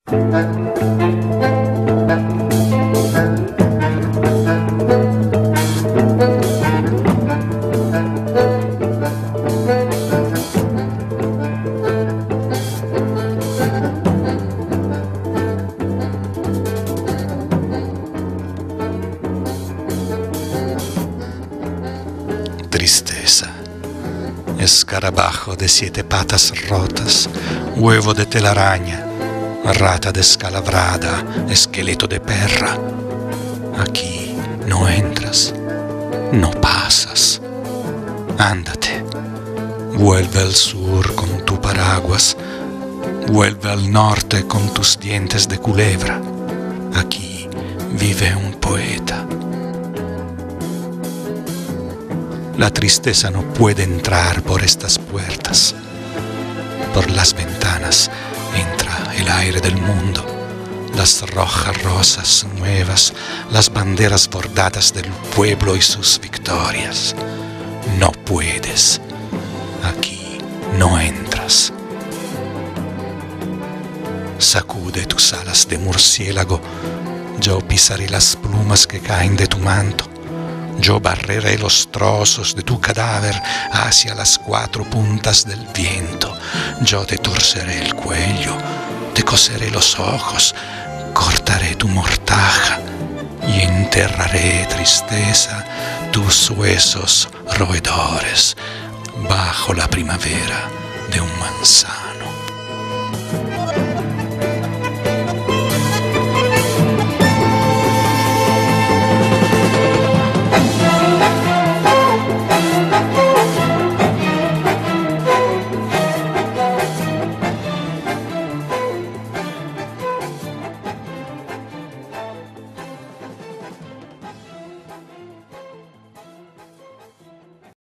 Tristeza, escarabajo de 7 patas rotas, huevo de telaraña, rata descalabrada, esqueleto de perra. Aquí no entras, no pasas. Ándate, vuelve al sur con tu paraguas, vuelve al norte con tus dientes de culebra. Aquí vive un poeta. La tristeza no puede entrar por estas puertas. Por las ventanas entra el aire del mundo, las rojas rosas nuevas, las banderas bordadas del pueblo y sus victorias. No puedes. Aquí no entras. Sacude tus alas de murciélago. Yo pisaré las plumas que caen de tu manto. Yo barreré los trozos de tu cadáver hacia las 4 puntas del viento. Yo te torceré el cuello, te coseré los ojos, cortaré tu mortaja y enterraré, tristeza, tus huesos roedores bajo la primavera de un manzano.